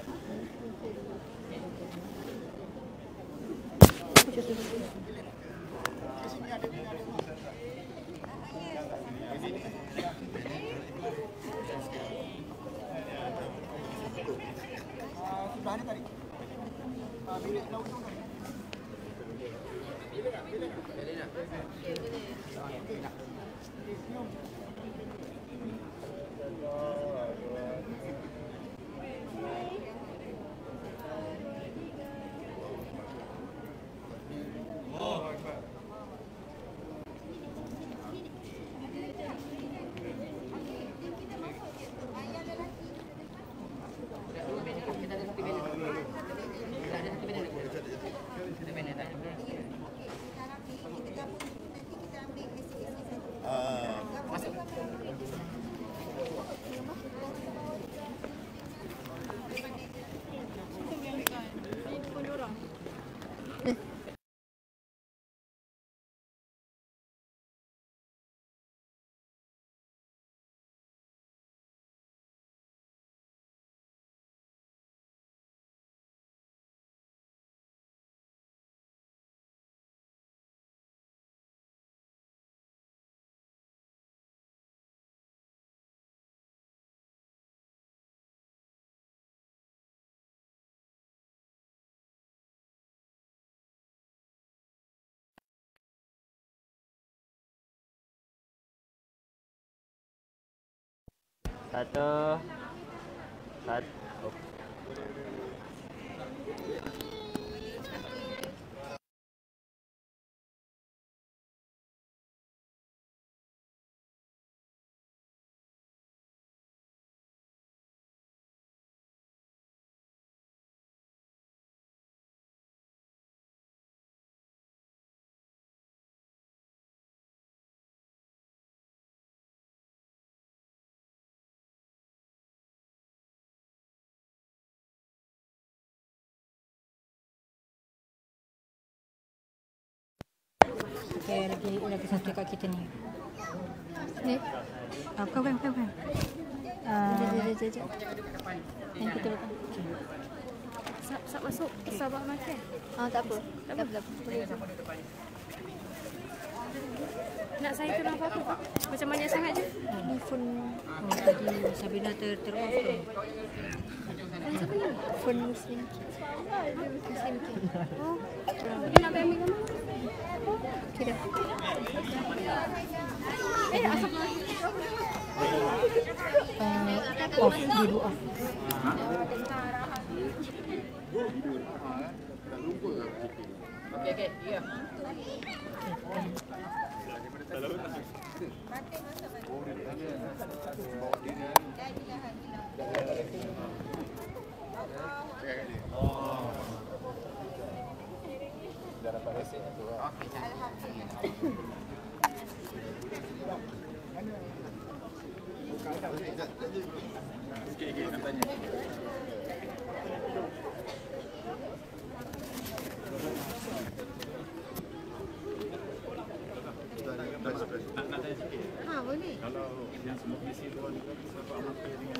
Satu. Satu. Okay, lagi lagi satu kat kita ni. Ni. Ah, bukan, bukan, bukan, bukan. Ah, Jom, jom, jom, jom. yang kita bukan. Okay. Sap, sap masuk. Sabar makan. Ah, tak apa. Tak apa, tak apa. Boleh. Nak saya kena apa-apa Pak? Macam banyak sangat je. Ni phone oh, tadi Sabina ter ter off tu. Siapa ni? Phone Muslim. Muslim ke? Oh. Dia nak ambil gambar? Okey dah. Eh, asap. Uh, off, dulu off. Okey, okey. Ya. Dah dapat resit tu. Alhamdulillah. Ha, boleh. Kalau yang semua misi luar ni siapa amatir dengan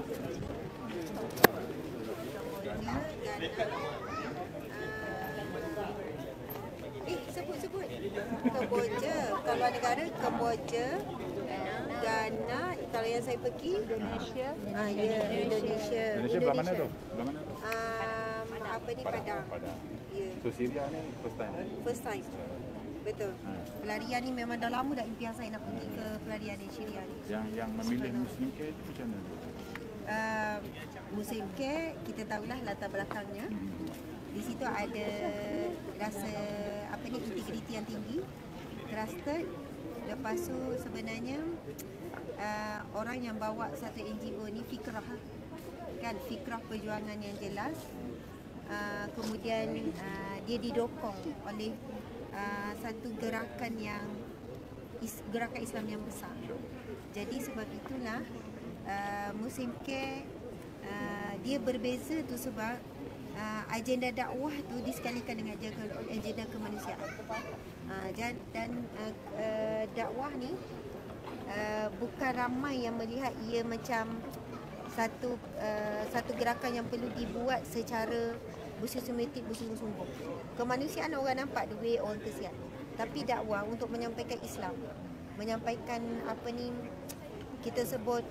Eh, sebut-sebut. Kemboja. Kalau negara, Kemboja, Ghana. Kalau yang saya pergi, Indonesia. Ah, ya, Indonesia. Indonesia belah mana tu? Belah mana tu? Um, apa ni, Padang. Padang. Ya. So Syria ni first time. First time. Betul. Ha. Pelarian ni memang dah lama dah impian saya nak pergi ke pelarian di Syria ni. Yang yang memilih Muslim care tu macam mana? Uh, Muslim care, kita tahulah latar belakangnya. Hmm. Di situ ada rasa apa ni, integriti yang tinggi, trusted. Lepas tu sebenarnya uh, orang yang bawa satu N G O ni fikrah, kan, fikrah perjuangan yang jelas. Uh, kemudian uh, dia didokong oleh uh, satu gerakan yang is, gerakan Islam yang besar. Jadi sebab itulah uh, Muslim Care uh, dia berbeza tu sebab uh, agenda dakwah tu disekalikan dengan agenda kemanusiaan. Uh, dan dan uh, uh, dakwah ni uh, bukan ramai yang melihat ia macam satu uh, satu gerakan yang perlu dibuat secara bersistematik, bersungguh-sungguh. Kemanusiaan orang nampak the way orang kesian. Tapi dakwah untuk menyampaikan Islam, menyampaikan apa ni kita sebut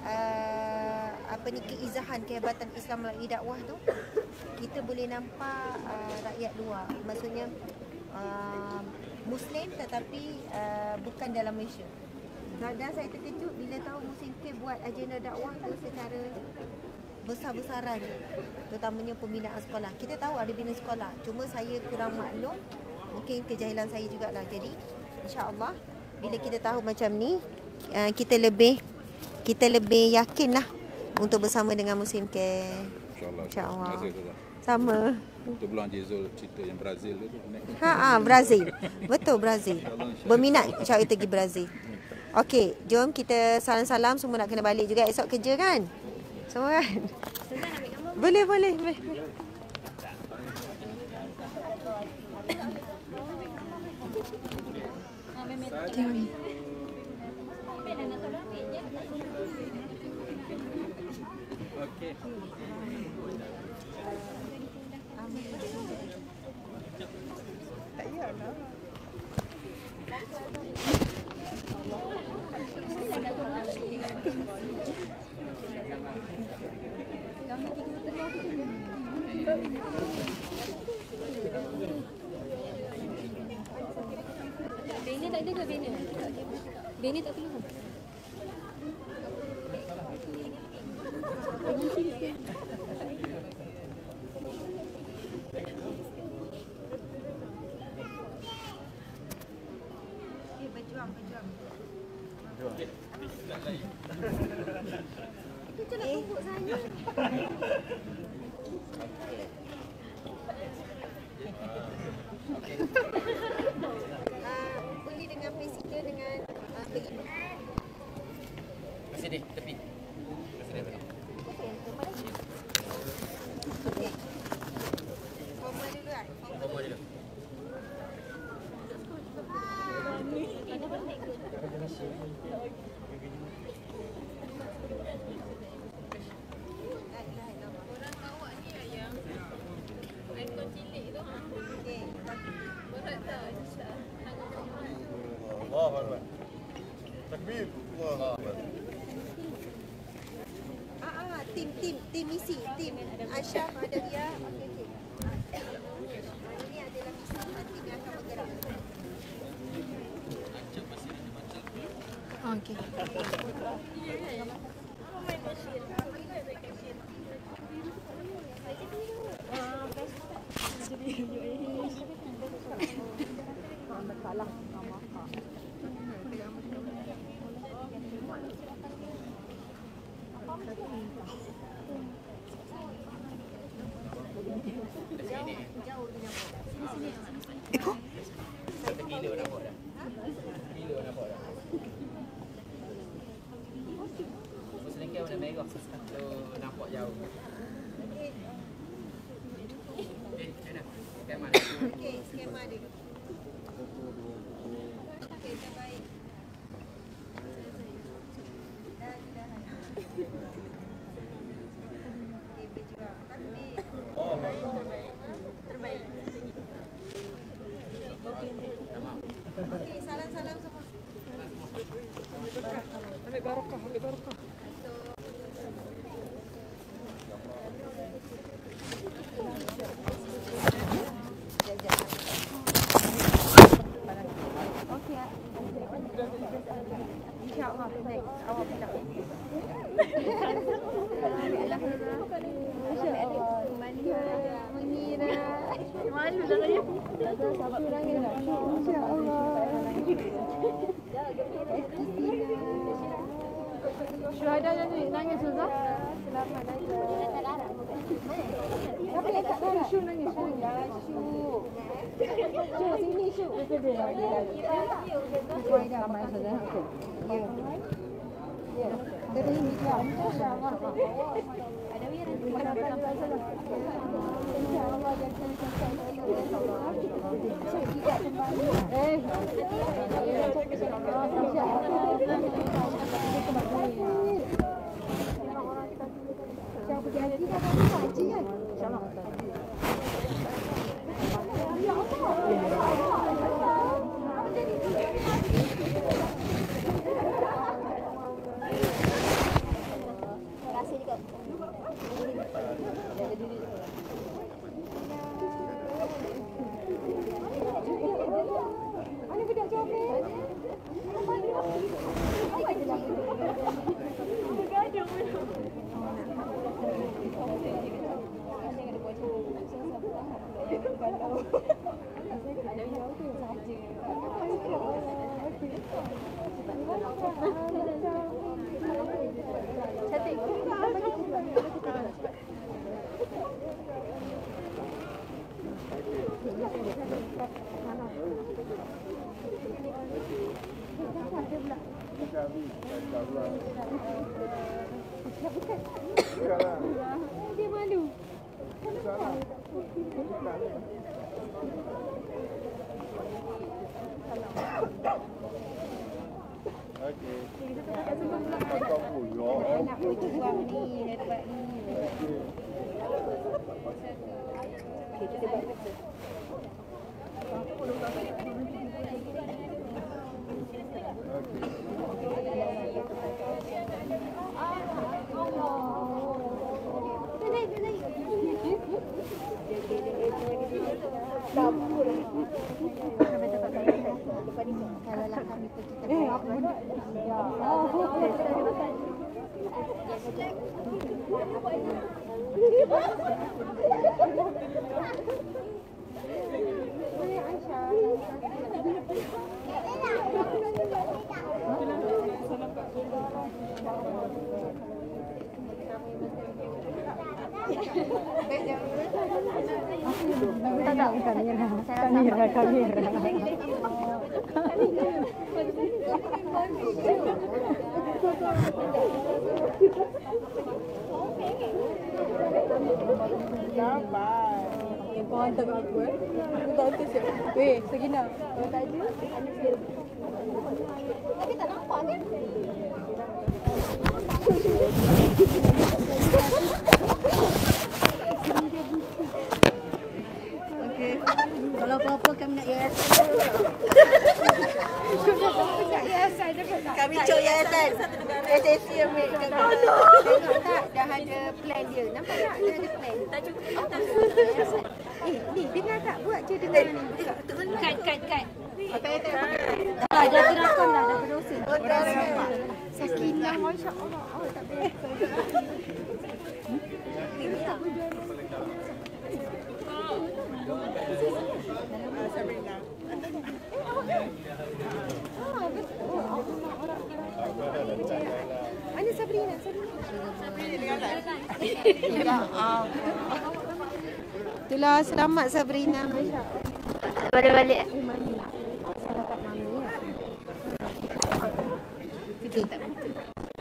uh, apa ni keizahan, kehebatan Islam melalui dakwah tu, kita boleh nampak uh, rakyat luar. Maksudnya uh, Muslim tetapi uh, bukan dalam Malaysia. Dan saya terkejut bila tahu Muslim Care buat agenda dakwah tu secara besar-besaran, terutamanya pembinaan sekolah. Kita tahu ada bina sekolah, cuma saya kurang maklum, mungkin kejahilan saya jugalah. Jadi insya-Allah bila kita tahu macam ni, uh, kita lebih kita lebih yakinlah untuk bersama dengan Muslim Care. InsyaAllah. InsyaAllah. Terima kasih. Sama. Untuk belah Jezul cerita yang Brazil tu. Ha ah, Brazil. Betul, Brazil. Berminat insya-Allah pergi Brazil. Okey, jom kita salam-salam, semua nak kena balik juga esok kerja kan? Semua kan? Boleh, boleh, boleh. Jom. Okey. Tak yalah. Banner tak ada ke banner? Banner tak perlu. Eh, berjuang, berjuang. Itu je nak tumbuk saya. Uh, boleh dengan presiden dengan uh, beli. Masih di tepi. Masih di. Okey. Formal dulu kan? Formal dulu. Allahu Akbar. Takbir. Allahu Akbar. Ah ah, tim tim tim misi, tim Aisyah Adawiyah. Okey okey. Ini adalah misi nanti dia akan bergerak. Okey. Eko? Gila nampak dah. Gila nampak dah. Muslim Care warna merah. Tu nampak jauh. Eh, mana? Skema. Okey, skema dia. Ambil barokah, ambil barokah. InsyaAllah next awak pula. Mengira malu dah saya. Satu orang yang insya-Allah. Syuhada jadi nangis Ustaz. Selamat nangis. Siapa yang tak tahu Syu nangis? Syu. Syu sini Syu. Syuhada mai saja. Ya. Ya. Dari ini ya. Insya-Allah. Ada wiran di mana sampai sana. Insya-Allah jangan sampai tidak kembali. Eh. Siapa pergi haji dah pergi haji kan? InsyaAllah. Ya Allah. Rasa juga. Mana budak comel? Apa je lah. Bergadang. Dia malu. Okey. Nak pergi buang ni, dapat ni. Okey, kita buat. Kalau kami pergi ke eh apa benda ya tak tak kamera kamera kamera kau hantar kat aku eh aku tak hantar siap weh Segina kalau tak ada tapi tak nampak kan okey kalau apa-apa kami nak yayasan kami cok yayasan S S C ambil tengok tak dah ada plan dia nampak tak dia ada plan tak cukup yayasan eh ni dengar tak buat je dengan ni kat kat kat pakai dah dah terakam dah dah berdosa Sakinah masya-Allah oh tak biasa ni tak Sabrina. Mana Sabrina? Sabrina. Ya. Itulah selamat Sabrina. Balik-balik. Selamat mami ya. Kita tak betul.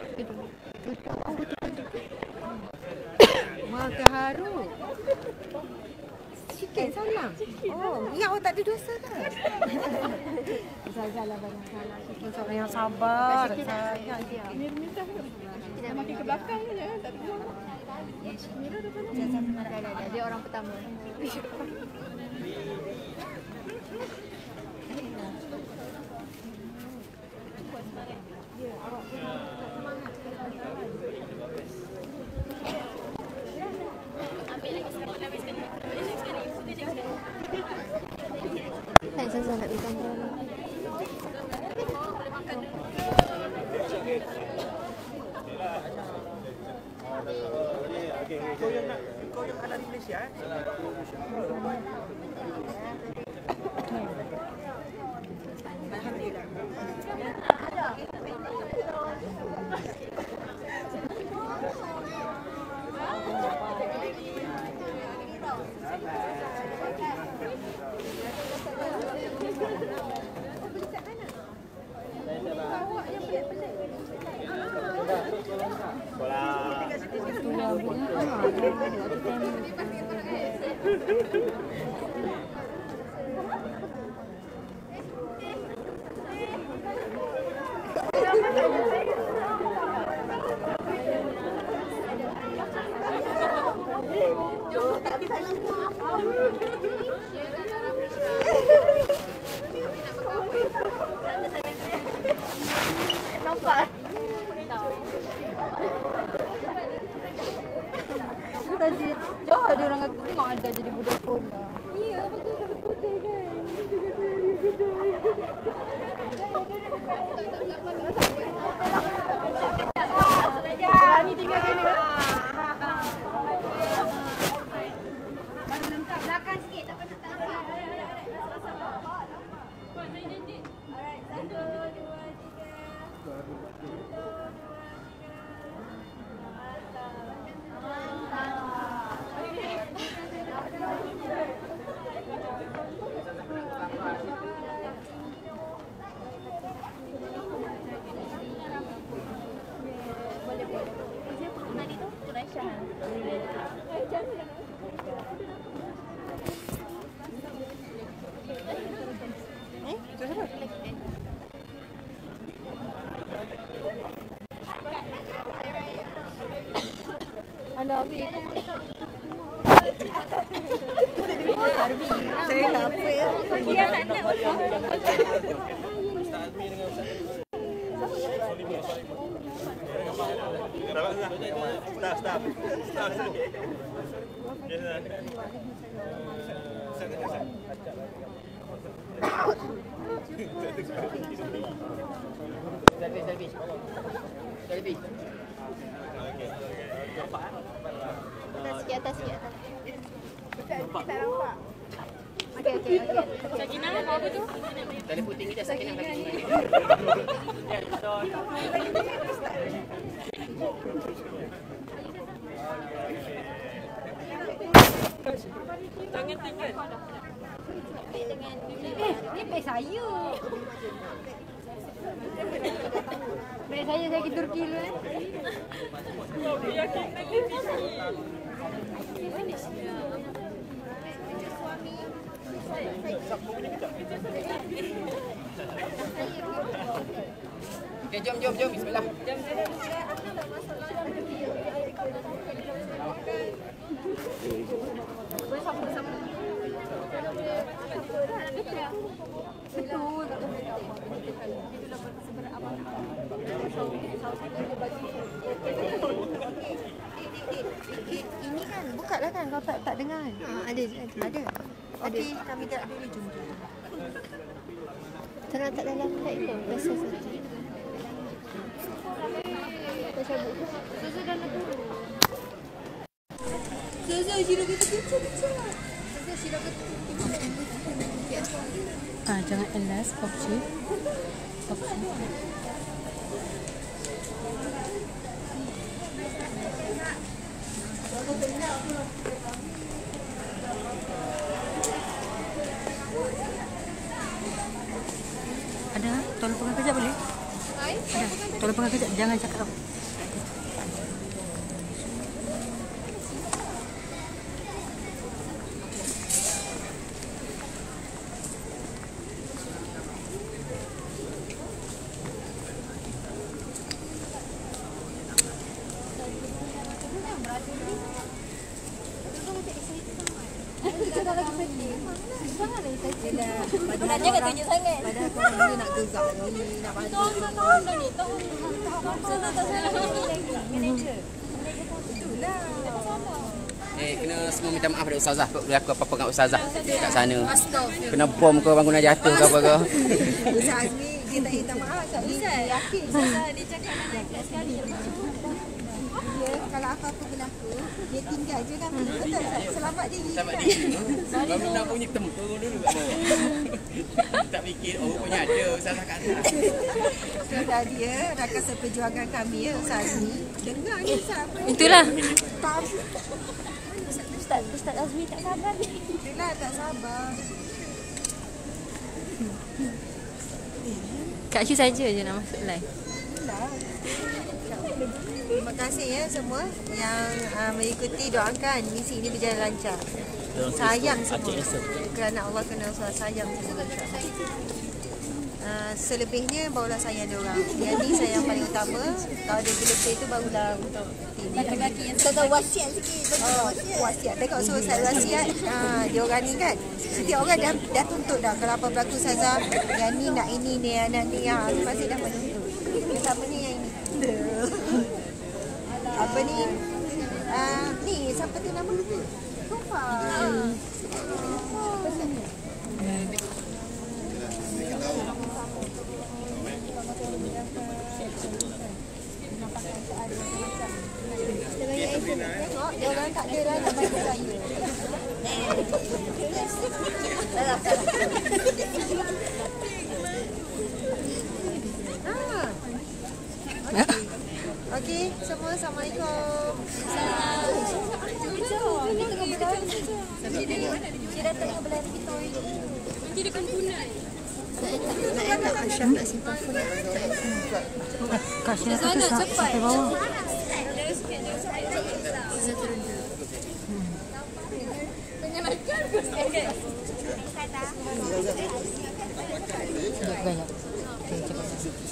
Wah, keharu. Sikit salam. Oh, ya awak tak ada dosa kan? Salah banyak salah. Sikit seorang yang sabar. Sayang dia. Minta kita makin ke belakang je tak ada. Yes. Mira dah pernah. Dia orang pertama. Ya, awak Nampak? Tadi jauh ada orang aku tengok ada jadi budak pona. Iya, betul betul betul kan. Berani tinggal sini. Belakang sikit tak apa tak apa. Alright, satu, dua, tiga. Anda ambil. Saya tak apa ya. Dia tak nak. Stop, stop. Stop. Selfie, selfie. Selfie. Nampak? Atas sikit, atas sikit. Tak nampak. Okey, okey, okey. Sakinah, mau apa tu? Telefon tinggi dah Sakinah lagi. Ya, betul. Jangan tinggal. Eh, ni beg saya. Beg saya saya pergi Turki dulu eh. Okey, jom jom jom bismillah. Jom jom. Bersama-sama. Betul. Ini kan buka lah kan kau tak tak dengar kan? Ha, ada ada. Okey, kami tak ada ni jom. Tenang tak dalam flight tu. Biasa saja. Kita cabut. Susu dah nak turun. Susu sirap kecil-kecil. Susu sirap kecil. Ah, jangan elas, opsi. Opsi. Ada, tolong pegang kejap boleh? Ada, tolong pegang kejap, jangan cakap. Sebenarnya kat tunjuk sangat. Padahal kau dia nak gerak ni, nak bagi. Tahu tak tahu dah ni, tahu. Saya tak tahu lagi. Manager. Itulah. Eh, kena semua minta maaf pada ustazah kot berlaku apa-apa dengan ustazah kat sana. Kena bom ke bangunan jatuh ke apa ke. Ustaz Azmi dia tak minta maaf, Ustaz Azmi yakin ustazah dia cakap nak naik kelas sekali. Dia kalau apa-apa berlaku, dia tinggal je kami. Betul tak? Selamat diri. Selamat diri. Kami nak punya tempur dulu kat bawah. Tak fikir, oh punya ada Ustazah kat atas. Sudah dia, rakan seperjuangan kami ya, Ustaz Azmi. Dengar ni Ustaz. Itulah. Ustaz, Ustaz Azmi tak sabar ni. Itulah tak sabar. Kak Syu saja je nak masuk live. Terima kasih ya semua yang uh, mengikuti, doakan misi ini berjalan lancar. Sayang semua. Kerana Allah kena sayang semua insya-Allah. Uh, selebihnya barulah sayang dia orang. Yang ni sayang paling utama. Kalau dia lebih tu barulah untuk Laki-laki yang tak tahu wasiat sikit. Oh, wasiat. Tengok suruh saya wasiat. Ha, dia orang ni kan. Setiap orang dah, dah tuntut dah. Kalau apa berlaku Ustazah, yang ni nak ini ni, anak ni. Ha, pasti dah menuntut. Pertamanya yang ini. Apa ni? Uh, ni, siapa tu nama? Sofa. Tengok, dia orang tak ada lah nak bantu saya. Salah, salah. Okey, semua Assalamualaikum. Dia dah tengah berlari kita ini. Nanti dia kempunan. Aisyah nak simpan phone. Kak Syirah kata sampai bawah. Tengah nak kan? Okey. Banyak. Okey, cepat.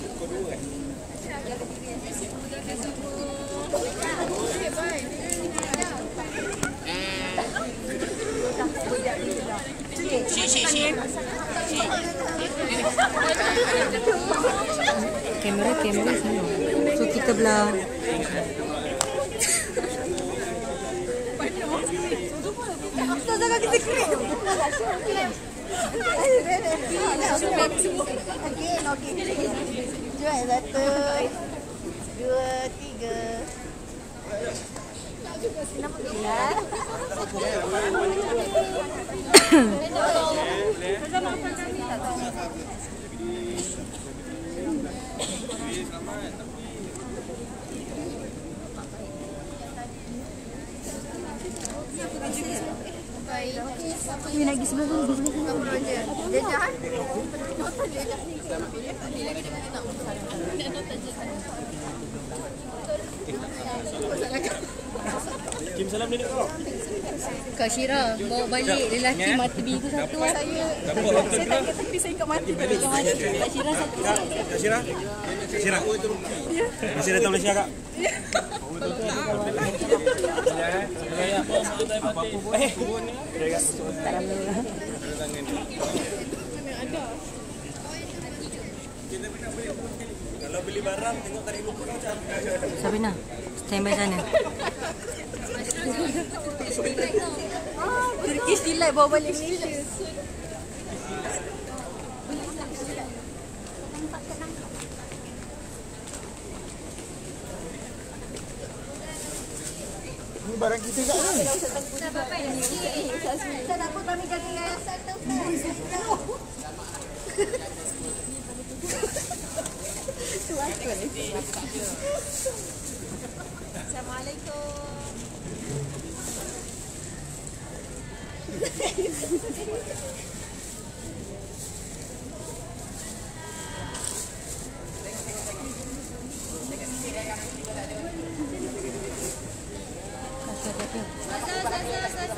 Si, si, si. Kamera, kamera sana. So kita belah. Ustazah kaki sekret. Okey, okey. Jual satu, dua, tiga. Nama dia. Ini lagi sebelah tu, sebelah tu. Dia jahat. Kim salam nenek kau. Kak Syirah bawa balik lelaki mata biru satu. Saya saya tak kata tapi saya kat mati tak pegang mati. Kak Syirah satu. Kak Syirah? Kak Syirah. Masih datang Malaysia kak? Kalau beli barang tengok tarik lupa macam. Sabina, standby sana. Turkish delight bawa balik Malaysia. Ini barang kita kat ni. Saya nak pun kami jaga yayasan tu. Assalamualaikum. Sasa, sasa, sasa.